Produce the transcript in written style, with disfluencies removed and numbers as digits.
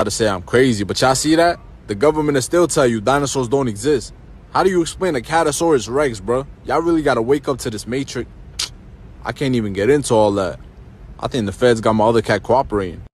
to say I'm crazy, but y'all see that? The government will still tell you dinosaurs don't exist. How do you explain a Catosaurus Rex, bro? Y'all really gotta wake up to this matrix. I can't even get into all that. I think the feds got my other cat cooperating.